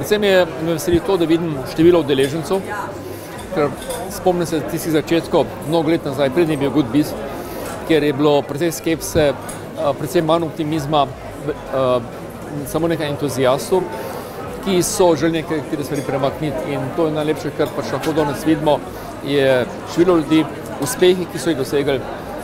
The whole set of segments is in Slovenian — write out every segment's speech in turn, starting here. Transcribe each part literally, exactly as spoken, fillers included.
Predvsem je me veseli to, da vidim število udeležencev, ker spomnim se tistih začetkov, mnogo let nazaj, prednji je bil GoodBiz, kjer je bilo precej skepse, predvsem manj optimizma, samo nekaj entuzijastov, ki so želeli nekatere stvari premakniti, in to je najlepše, kar pač lahko danes vidimo, je število ljudi, uspehi, ki so jih dosegli,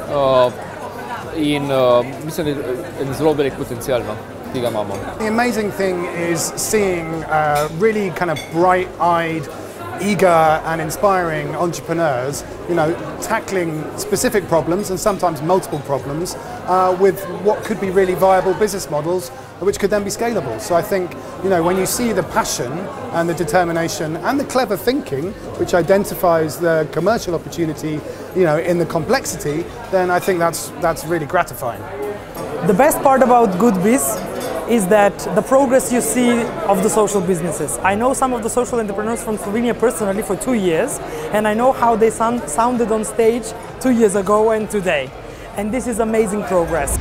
in mislim, da je en zelo velik potencial, ki ga imamo. The amazing thing is seeing uh, really kind of bright-eyed, eager and inspiring entrepreneurs, you know, tackling specific problems and sometimes multiple problems uh, with what could be really viable business models, which could then be scalable. So I think, you know, when you see the passion and the determination and the clever thinking, which identifies the commercial opportunity, you know, in the complexity, then I think that's that's really gratifying. The best part about GoodBiz is that the progress you see of the social businesses. I know some of the social entrepreneurs from Slovenia personally for two years, and I know how they sound, sounded on stage two years ago and today. And this is amazing progress.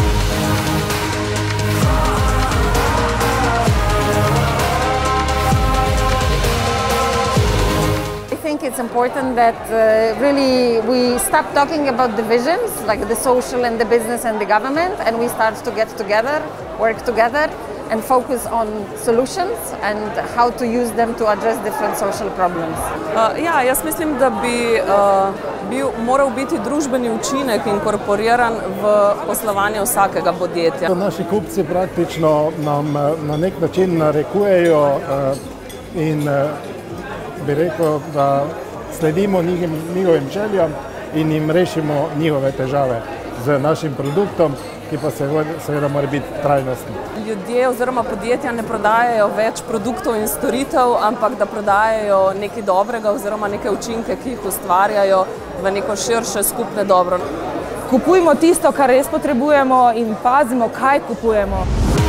I think it's important that uh, really we stop talking about divisions, like the social and the business and the government, and we start to get together, work together, and focus on solutions and how to use them to address different social problems. Uh, ja, jaz mislim, da bi uh, bil, moral biti družbeni učinek inkorporiran v poslovanje vsakega podjetja. Naši kupci praktično nam na nek način narekujejo uh, in uh, bi rekel, da sledimo njihovim željam in jim rešimo njihove težave z našim produktom, ki pa seveda mora biti trajnostni. Ljudje oziroma podjetja ne prodajajo več produktov in storitev, ampak da prodajajo nekaj dobrega oziroma neke učinke, ki jih ustvarjajo v neko širše skupne dobro. Kupujmo tisto, kar res potrebujemo, in pazimo, kaj kupujemo.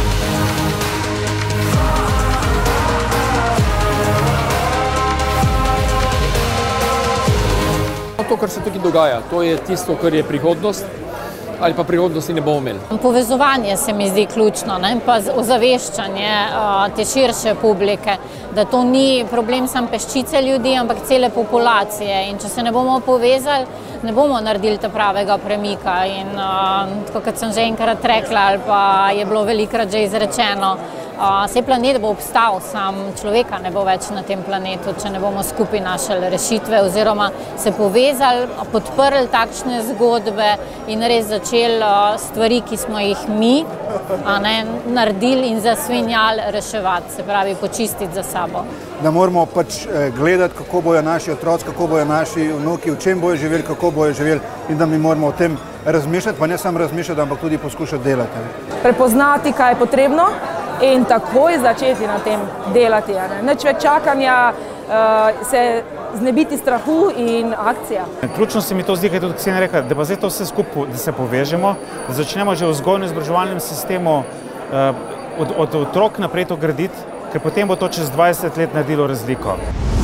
To, kar se tukaj dogaja, to je tisto, kar je prihodnost, ali pa prihodnosti ne bomo imeli. Povezovanje se mi zdi ključno, ne? Pa ozaveščanje te širše publike, da to ni problem samo peščice ljudi, ampak cele populacije. In če se ne bomo povezali, ne bomo naredili ta pravega premika. In tako, kot sem že enkrat rekla, ali pa je bilo velikrat že izrečeno, saj planet bo obstal, sam človeka ne bo več na tem planetu, če ne bomo skupaj našli rešitve oziroma se povezali, podprli takšne zgodbe in res začeli stvari, ki smo jih mi naredili in zasvinjali, reševati, se pravi počistiti za sabo. Da moramo pač gledati, kako bojo naši otroci, kako bojo naši vnuki, v čem bojo živeli, kako bojo živeli, in da mi moramo o tem razmišljati, pa ne samo razmišljati, ampak tudi poskušati delati. Prepoznati, kaj je potrebno, in takoj začeti na tem delati. Nič več čakanja, se znebiti strahu in akcija. Ključno se mi to zdi, kaj je tudi Ksenija rekla, da pa zdaj to vse skupaj, da se povežemo, da začnemo že v vzgojno-izobraževalnem sistemu od, od otrok naprej to graditi, ker potem bo to čez dvajset let naredilo razliko.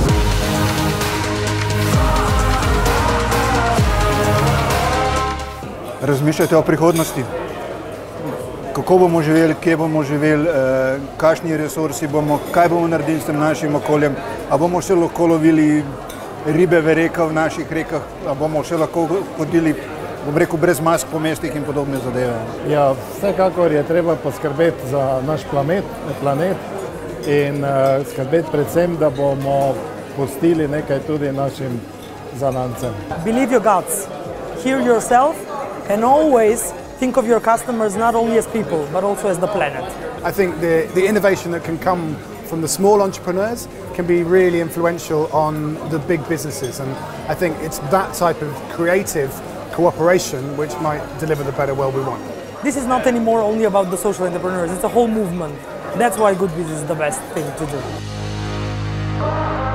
Razmišljajte o prihodnosti. Kako bomo živeli, kje bomo živeli, kakšni resursi bomo, kaj bomo naredili s tem našim okoljem, a bomo še lahko lovili ribe v rekah, v naših rekah, a bomo še lahko hodili, bom rekel, brez mask po mestih in podobne zadeve. Ja, vsekakor je treba poskrbeti za naš planet, planet in uh, skrbeti predvsem, da bomo pustili nekaj tudi našim zanancem. Believe your guts, hear yourself, and always think of your customers not only as people, but also as the planet. I think the, the innovation that can come from the small entrepreneurs can be really influential on the big businesses. And I think it's that type of creative cooperation which might deliver the better world we want. This is not anymore only about the social entrepreneurs, it's a whole movement. That's why GoodBiz is the best thing to do.